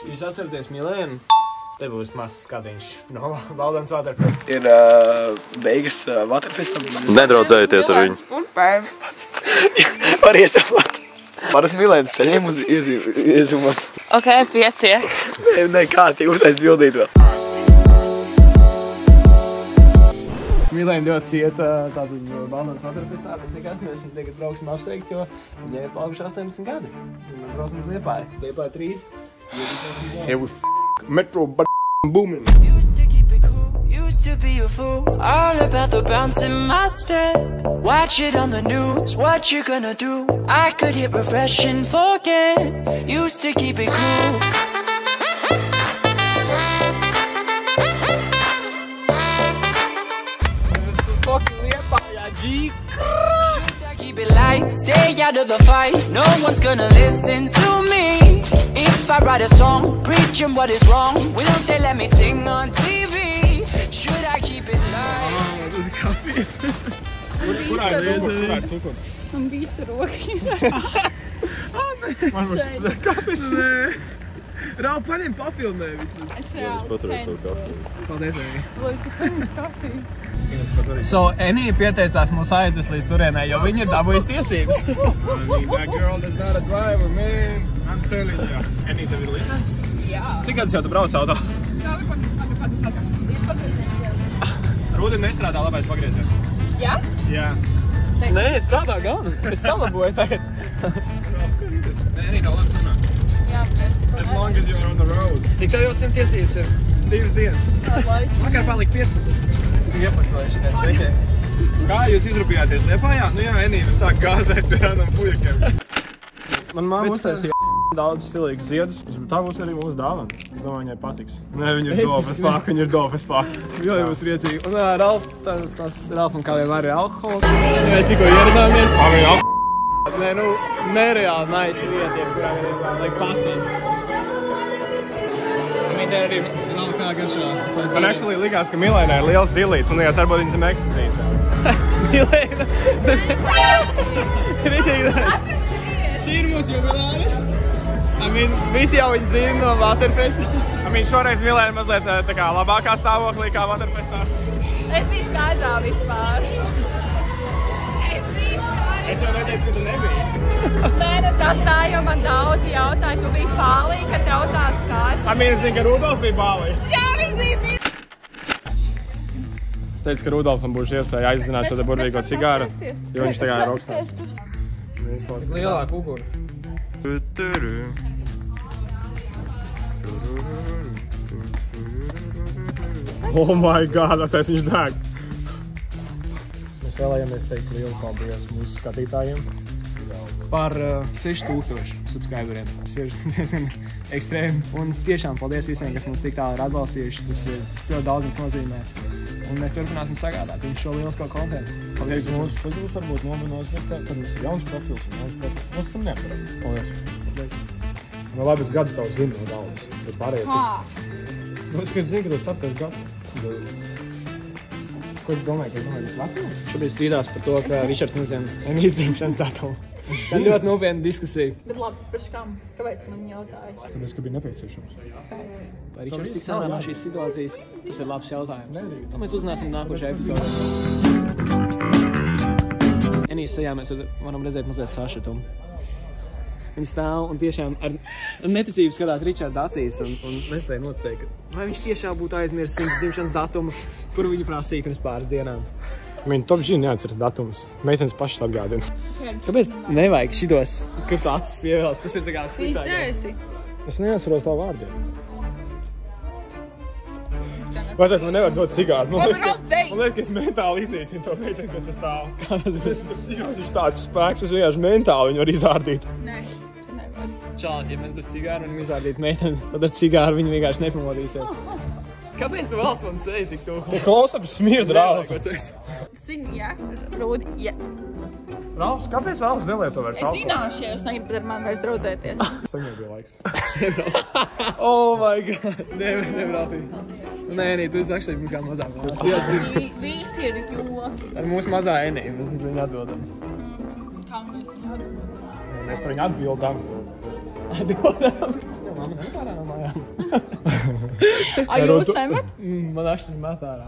Jūs atceraties Milēnu? Te būs mazs skatiņš no Valdens Waterfest. Ir beigas Waterfestam. Nedraudzējieties ar viņu. Un pēm. Var iesapāt. Paras Milēnas ceļiem uz iezumot. Ok, pietiek. Ne, kārtīgi uztais bildīt vēl. Milēna ļoti cieta tātad Valdens Waterfestā, bet nekas mēs viņu tagad brauksim apsveikt, jo viņai ir palikuši 18 gadi. Un brauksim uz Liepāju. Liepāju 3. It was Metro booming. Used to keep it cool, used to be a fool. All about the bounce in my step. Watch it on the news, what you gonna do? I could hit refresh and forget. Used to keep it cool. Keep it light, stay out of the fight. No one's gonna listen to me. If I write a song, preaching what is wrong, will they let me sing on TV? Should I keep it light? Tas ir kafijas. Kurā reizē? Un visu roki. Kas ir šī? Rāl, paņem pafilmē vismaz. Es reāli centos. Paldies, Eni. Lūdzu, paņems kafiju. So, Eni pieteicās mūs aizvest līdz turienai, jo viņa ir dabūjusi tiesības. That girl is not a driver, man. I'm telling you. Eni, tev ir licence? Jā. Cik gadus jau tu brauc auto? Rūdien nestrādā labais pagrieziens. Jā? Jā. Nē, strādā gan. Es salaboju tagad. Nē, Eni, tā labi sanāk. Jā, As long as you're on the road. Cik tev jau 100 tiesības ir? 2 dienas. Vakar palika 15. Iepaksoju šitai čekiem. Kā jūs izrupījāties Liepājā? Nu jā, Enīva sāk gāzēt pie rādam fujakiem. Man mamma uztaisīja daudz stilīgas ziedus. Tā būs arī mūsu dāvana. Es domāju, viņai patiks. Nē, viņa ir dope as fuck, viņa ir dope as fuck. Jo jau būs riecīgi. Un Ralf, tas Ralfam kā vienmēr ir alkohols. Mēs tikko ieradāmies. Nē, nu, nereāli nice vietiem, kurā vajag pastāt. Te arī nav kā garšā. Man actually likās, ka Milēnai ir liels zilīts. Man likās, varbūt viņa zem ekstazīta. Milēna zem ekstazīta. Šī ir mūsu jubilāri. Visi jau viņi zina no Waterfesta. Šoreiz Milēna mazliet tā kā labākā stāvoklī kā Waterfestā. Es biju skaidrā vispār. Es jau neteicu, ka tu nebija. Nē, nu tas tā, jo man daudzi jautāja, tu biji Bālī, ka tev tāds kāds. Es zinu, ka Rudolfs bija Bālī. Jā, viņš bija. Es teicu, ka Rudolfam būs iespēja aizzināt šo te burvīgo cigāru, jo viņš tagad ir rokstārs. Lielāk uguri. Oh my god, atceries viņš dēg. Mēs vēlējamies teikt lielu paldies mūsu skatītājiem par 6000 subscriberiem. Tas ir diezgan ekstrēmi. Un tiešām paldies visiem, kas mums tik tālu ir atbalstījuši. Tas ļoti daudz mums nozīmē. Un mēs turpināsim sagādāt jums šo lielisko kontentu. Paldies mūsu suģus varbūt novinos, bet tad mums ir jauns profils un jauns profils. Mēs esam neapturēti. Paldies. No labi, es gadu tavu zinu no daudz. Bet pārējais ir. Es zinu, ka tas 4. gads. Ko es domāju, ka es domāju, ka vecuma? Šobrīd strīdās par to, ka Ričards nezina Enijas dzimšanas datumu. Tā ir ļoti nopietna diskusija. Bet labi, par kam? Kāpēc man jautāja? Tāpēc, ka bija nepieciešams. Vai Ričards tiks ārā no šīs situācijas? Tas ir labs jautājums. To mēs uzzināsim nākošajā epizodē. Enijas sejā mēs varam redzēt mazliet sašutumu. Viņi stāv un tiešām ar neticību skatās Ričarda acīs un nespēja noteikt, vai viņš tiešām būtu aizmirsis viņa dzimšanas datumu, kuru viņu prasīja pirms pāris dienām. Viņa top G neatceras datumus. Meitenes pašas atgādina. Kāpēc nevajag šitos, kur tu acis pievēlas? Tas ir tā kā sliktākais. Es neatceros tavu vārdiem. Vajadzēs, man nevar dot cigāru. Man liekas, ka es mentāli iznīcinu to meiteni, kas tas stāv. Tas cigārs ir tāds spēks, es vienkārši mentāli viņu var izārdīt. Nē, tu nevar. Šādi, ja mēs bez cigāru viņam izārdīt meiteni, tad ar cigāru viņu vienkārši nepamodīsies. Kāpēc tu valsts man seji tik tu? Te klausapis smirda, Rālfa. Zini, jā, Rūdi, jā. Rālfs, kāpēc Rālfs nelieto vairs alkoholu? Es zināšu, ja jūs negribat ar mani vairs draudzēties. Saņem bija laiks. Oh my god. Nevar. Nē, tu esi actually mums kā mazā. Visi ir joki. Ar mūsu mazā Eniju, mēs viņu atbildam. Kā mēs viņu atbildam? Mēs par viņu atbildam. Atbildam? Mamma nemet ārā no mājām. Ai, jūs nemet? Man ašķiņi met ārā.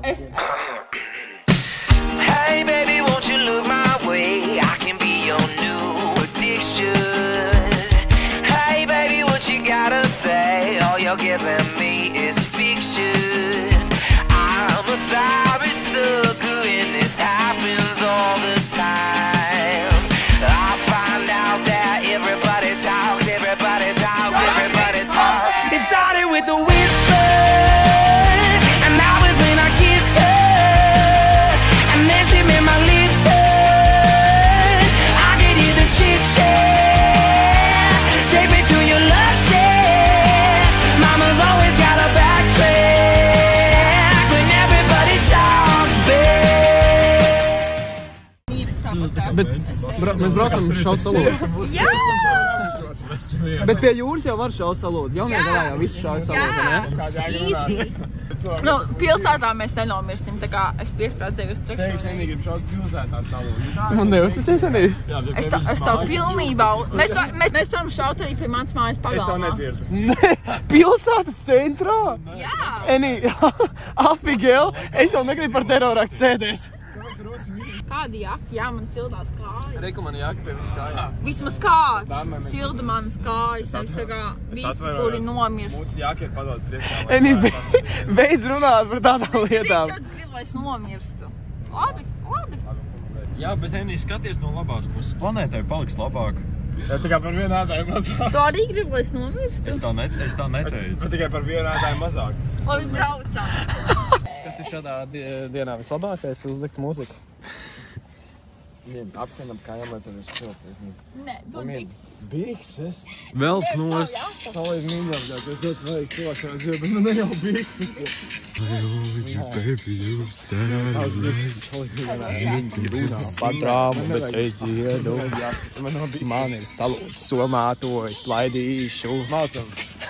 Hey baby, won't you look my way? I can be your new addiction. Hey baby, what you gotta say? All you're giving me is fiction. I'm a sorry sucker and this happens all the time. I find out that everybody talks, everybody talks, everybody talks. It started with a whisper, and that was when I kissed her, and then she made my lips hurt. I could hear the chit chat. Take me to your love shack. Mama's always got a backtrack when everybody talks back. Bet mēs braucam uz šaut salodu. Jā! Bet pie jūras jau var šaut salodu. Jaunajā galā jau visu šaut salodu, ne? Easy. Nu, pilsētā mēs nenomirsim, tā kā es piesprādzēju uz Teikšu, trešo. Enī grib šaut pilsētā salodu. Man neusticies, Enī? Es tavu pilnībā... Mēs varam šaut arī pie mans mājas Es to pagalmā. nedzirdu. Pilsētas centrā? Jā! Enī, apigēl, es jau negribu par teroraktu sēdēt. Kādi jaki? Jā, man cildās kājas. Reiku man jāka pie viņas kājām. Vismaz kāds. Silda manas kājas. Es tā kā visi, kuri nomirst. Mūsu jāka ir padot priekšā. Enī, beidz runāt par tādām lietām. Ričards grib, lai es nomirstu. Labi, labi. Jā, bet Enī, skaties no labās puses. Planētai paliks labāk. Ja tikai par vienu ētāju mazāk. Tu arī grib, lai es nomirstu? Es tā neteicu. Bet tikai par vienu ētāju mazāk. Labi, braucam. Kas ir šādā dienā vislabākais uzlikt mūziku? Apsienam kājām, lai tev ir silti. Nē, tu tiks. Bikses? Velk nost. Salīdz mīļāk, tas ļoti svarīgs cilvēks šajā dzīvē, bet nu ne jau bikses. Patrāmu, bet es iedu. Man ir salūts somā, to es laidīšu. Mācam.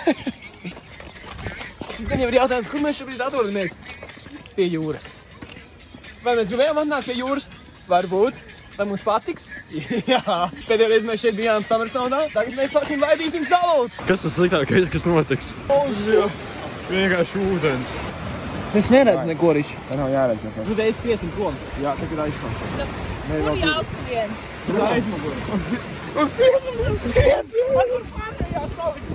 Gan jau ir jautājums, kur mēs šobrīd atrodamies? Pie jūras. Vai mēs gribējām atnākt pie jūras? Varbūt. Vai mums patiks? Jā. Pēdējo reizi mēs šeit bijām Summersonā. Tagad mēs fucking laidīsim salūt. Kas tas sliktākais, kas notiks? Vienkārši ūdens. Es neredzu neko, Riči. Tā nav jāredz neko. Tu reiz skriesim prom. Jā, tagad aizskan. Kur jāskrien? Tur aizmuguri. Uz sienu! Skrien! Man tur pārējās palikt.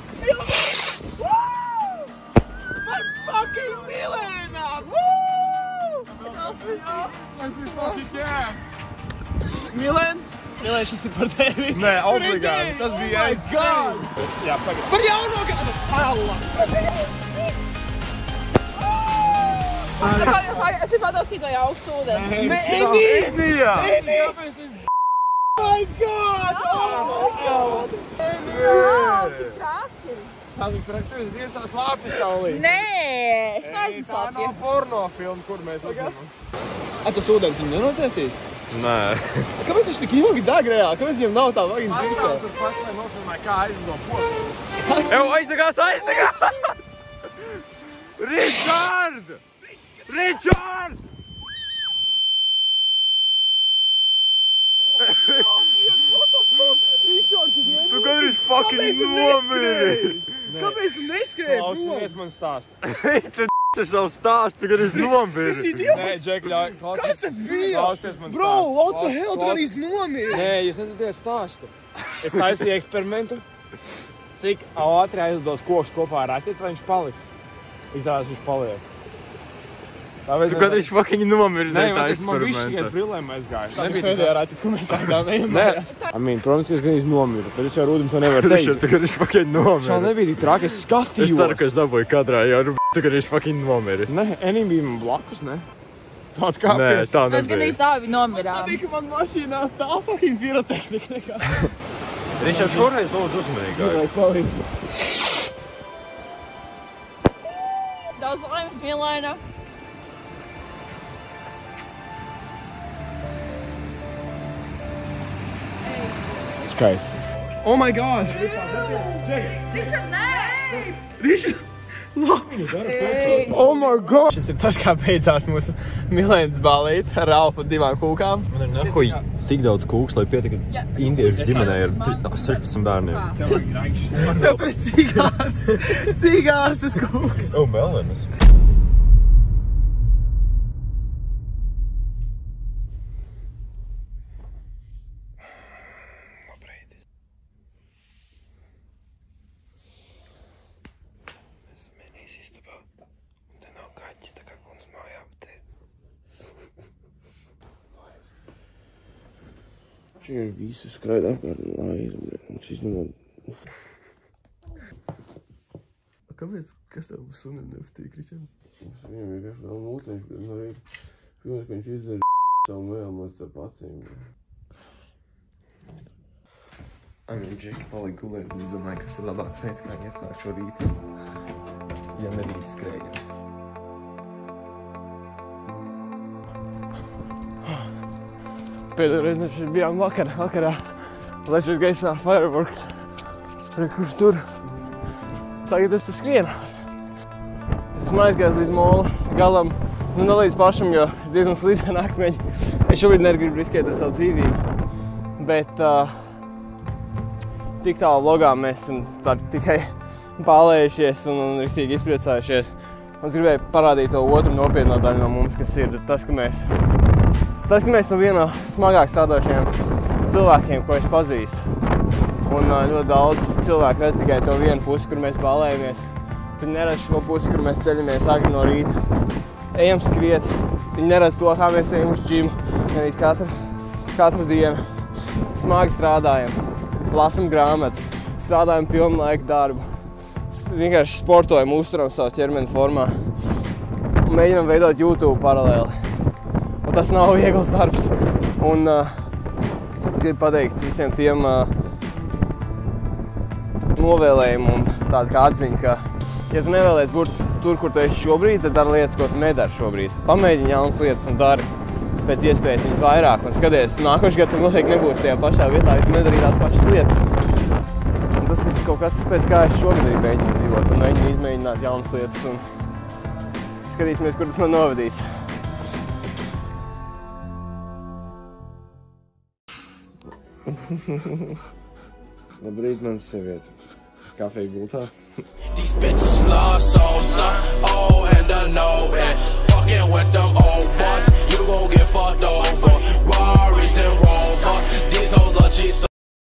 Par fucking Milēnām! Milēn? Milēn, šis ir par tevi. Nē, obligāti. Tas bija aizskan. Jā, pagad. Par jauno gadu! Allah! Es ir padosīt, lai augstu ūdens. Enija! Kāpēc tas... My God! Oh my God! Tā viņa frakturis diezās lāpi saulī. Nē, es neesmu Tā slāpja. nav porno filma, kur mēs uzņemam. Tas ūdens viņu nenocēsīs? Nē. Kāpēc viņš tik ilgi deg reāli? Kāpēc viņam nav tā vagina Pastāv zirstē? tur pats, lai nofilmē, kā aizlido poks. Evo, aizdegās! Richard! Richard! Tu gandrīz fucking nomiri! Kāpēc tu neskrēji? Klausimies man stāst. Tas savu stāstu, tu gandrīz nomiri! Nē, Džek, ļauj, klausies. Kas tas bija? Klausties man stāst. Bro, what the hell, tu arī nomiri? Nē, jūs nesaties stāstu. Es taisīju eksperimentu, cik ātri aizdos koks kopā ar raķeti, vai viņš paliks. Izdevās, viņš paliek. Tu gandrīz fucking nomiri Nē, no tā tas man viss tikai eksperimenta. brillēm aizgāja. Tā bija pēdējā rati, kur mēs aizgājām ejam Nē, mājās. protams, es gan nomiru, bet es jau Rūdim to nevaru Richard, teikt. tu gandrīz fucking Šā nomiri. nebija tik traki, es skatījos. Es ceru, ka es dabūju kadrā, jo tu gandrīz fucking nomiri. Nē, Enī bija man blakus, ne? Tāda kā Nē, tā Mēs gan nebija. īstāvi nomirām. Patīk, ka man mašīnā stāv fucking pirotehnika nekā. Richard, šoreiz lūdzu uzmanīgāk. Daudz laimes, Milēna. Skaisti. Oh my God! Richard, nē! Riši, Oh my god! Šis ir tas, kā beidzās mūsu Milēnas balīte ar Ralfu un 2 kūkām. Man ir nahuj tik daudz kūks, lai pietika indiešu ģimenei ar 16 bērniem. Tev pret cīgās uz kūks. Oh, mellenes. Šī ir visu skraida apkārt un laiza, viņš izņemot. Kāpēc? Kas tev sunim nepatīk, Ričam? Viņam vienkārši vēl mūsliņš, bet no rīta. Pirmais, ka viņš izdara savu mēlmos ar pacīm. Viņa Džeki palika gulēt, un es domāju, kas ir labāks veids, kā iesākt šo rītu, ja ne rīt skrējiens. Pēdējā reize mēs šeit bijām vakarā, laižot gaisā fireworks. Kurš tur? Tagad es te skrienu. Es esmu aizgājis līdz mola galam, nu ne līdz pašam, jo diezgan slīdēna akmeņi. Es šobrīd negribu riskēt ar savu dzīvību, bet tik tālu vlogā mēs esam tikai pālējušies un riktīgi izpriecājušies. Es gribēju parādīt to otru nopietno daļu no mums, kas ir tas, ka mēs esam viena no smagāk strādājušajiem cilvēkiem, ko es pazīstu. Un ļoti daudz cilvēku redz tikai to vienu pusi, kur mēs ballējamies. Viņi neredz šo pusi, kur mēs ceļamies agri no rīta. Ejam skriet. Viņi neredz to, kā mēs ejam uz džimu. Nevis katru dienu. Smagi strādājam. Lasam grāmatas. Strādājam pilnu laiku darbu. Vienkārši sportojam, uzturam savu ķermeni formā. Un mēģinam veidot YouTube paralēli. Tas nav viegls darbs, un es gribu pateikt visiem tiem novēlējumiem un tādu kā atziņu, ka, ja tu nevēlies būt tur, kur tu esi šobrīd, tad dari lietas, ko tu nedari šobrīd. Pamēģini jaunas lietas un dari pēc iespējas viņas vairāk, un skaties, nākošais gads tu noteikti nebūsi tajā pašā vietā, ja tu nedarīji tās pašas lietas. Un tas ir kaut kas, pēc kā es šobrīd mēģinu dzīvot, un mēģinu izmēģināt jaunas lietas, un skatīsimies, kur tas man novedīs. Labrīt, mans sieviete. Kafija gultā. These bitches love souls, oh, and I know it. Fucking with them old boys, you gon' get fucked over. Rarries and Rovers, these hoes are cheap.